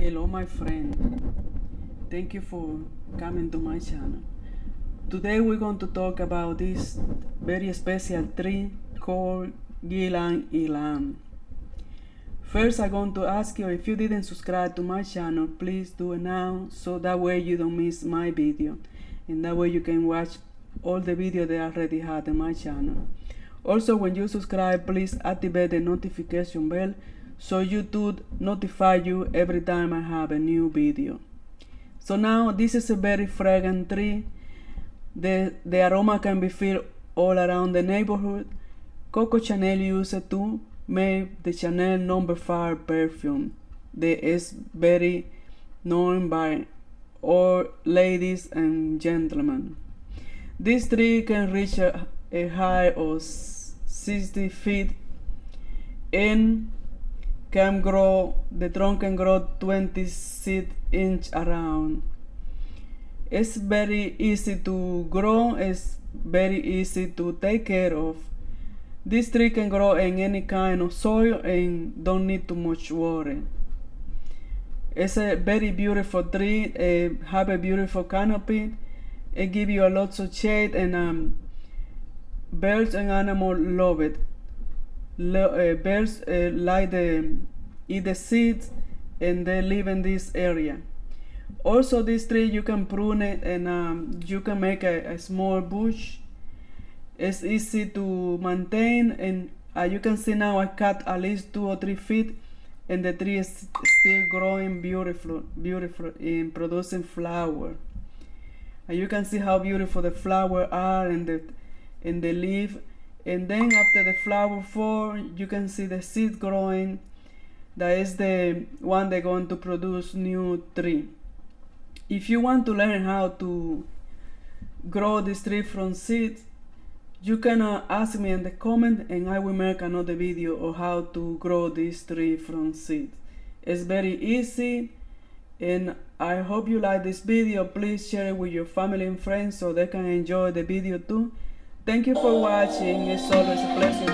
Hello my friend, thank you for coming to my channel. Today we're going to talk about this very special tree called ylang ylang. First I'm going to ask you, if you didn't subscribe to my channel, please do it now, so that way you don't miss my video, and that way you can watch all the videos that I already had in my channel. Also, when you subscribe, please activate the notification bell so YouTube notify you every time I have a new video. So now this is a very fragrant tree. The aroma can be felt all around the neighborhood. Coco Chanel used it to make the Chanel No. 5 perfume that is very known by all ladies and gentlemen. This tree can reach a height of 60 feet and the trunk can grow 26 inches around. It's very easy to grow, it's very easy to take care of. This tree can grow in any kind of soil and don't need too much water. It's a very beautiful tree, have a beautiful canopy. It gives you a lot of shade, and birds and animals love it. Birds like eat the seeds, and they live in this area. Also, this tree you can prune it, and you can make a small bush. It's easy to maintain, and you can see now I cut at least 2 or 3 feet, and the tree is still growing beautiful in producing flower. And you can see how beautiful the flowers are in the leaf. And then after the flower fall, you can see the seed growing. That is the one they're going to produce new tree. If you want to learn how to grow this tree from seeds, you can ask me in the comment, and I will make another video of how to grow this tree from seeds. It's very easy, and I hope you like this video. Please share it with your family and friends so they can enjoy the video too. Thank you for watching. It's always a pleasure